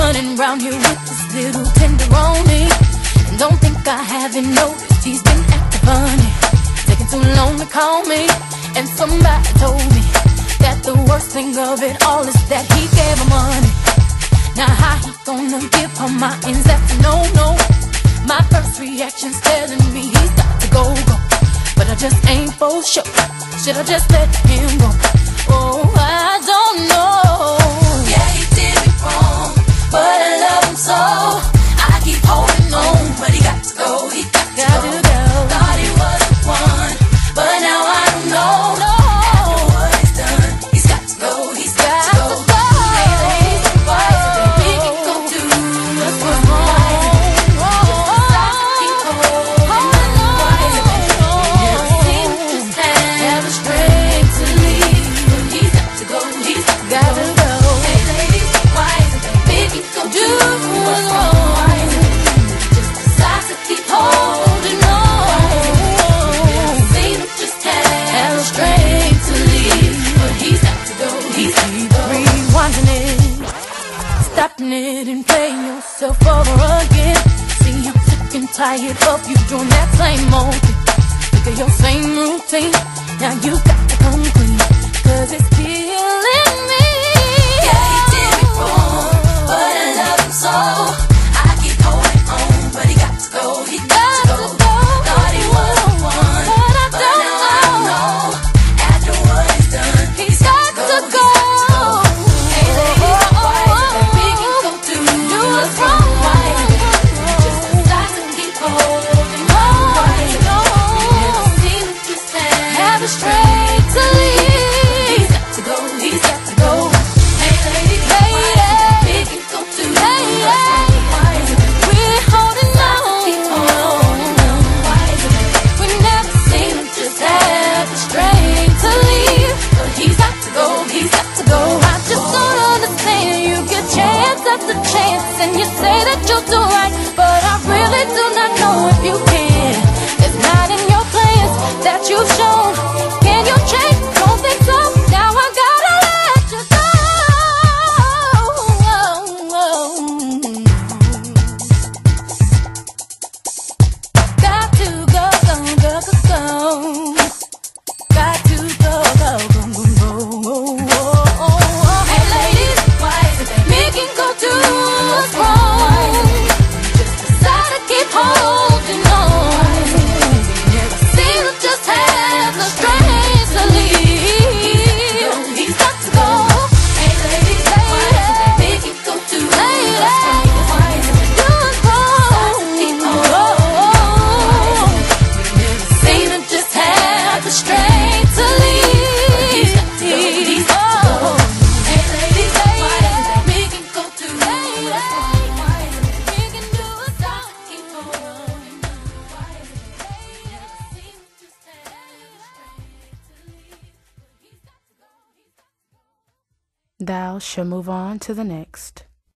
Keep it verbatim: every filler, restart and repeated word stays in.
running around here with this little tenderoni. And don't think I haven't noticed he's been acting funny, taking too long to call me. And somebody told me that the worst thing of it all is that he gave her money. Now how he gonna give her my ends? That's a no-no. My first reaction's telling me he's got to go, go, but I just ain't for sure. Should I just let him go? Oh, I don't know. Yeah, he did me wrong, but I love him so. I keep holding on, but he got to go, he got to Got go. to go. Thought he was the one, but now I don't know. No. After what he's done, he's got to go, he's got, Got to go. to go. Hey ladies, why is it that we can go do what's wrong? Why is it that just I keep holding on? Why is it that we never seem to just have the strength to leave? But he's got to go, he's got to Got go. to go. Hey ladies, why is it that we can go do what's wrong? Why is it that we just decide to keep holding on? Why is it that we never seem to just have the strength to leave? But he's got to go, he's got to go. Rewinding it, stopping it and playing yourself over again. See, I'm sick and tired of you doing that same old thing. Look at your same routine. Now you got to come clean, cause it's killing me. Yeah, he did me wrong, but I love him so. I keep holding on, but he got to go, he got to go. Thought he was the one, But I but now I don't know. After what he's done, He's got to go. Hey ladies, why is it that we can go do what's wrong? Why is it that we just decide to keep holding on? Why is it that we never seem to just have the strength to leave? He's got to go, he's got to go. Hey ladies, why is it that we can go do what's wrong? Why is it that we We're holding keep holding on? Why is it that We never seem to just have the strength to leave? But he's got to go, he's got to go. I just don't understand. You get chance after chance, and you say that you'll do right, but I really do not know if you can. It's not in your plans that you've shown. Can you change? Don't think so. Now I gotta let you go. Got to go, go, go, go, go. Got to go, go, go, go, go. Hey ladies, why is it that We can go do what's wrong. Just decide to keep holding on. Never seem to just have the strength to leave. he's got to go? Hey ladies, why is it that we can go do what's wrong? Why is it that Do what's wrong. keep holding? Never seem to just have the strength to leave. He's got to go, he's got to go. Hey ladies, why is it that we can go do what's wrong? Why is it that We can do what's we wrong. keep holding? Why is it that we never seem to just have the strength to leave? But he's got to go, he's got to go. Thou shall move on to the next.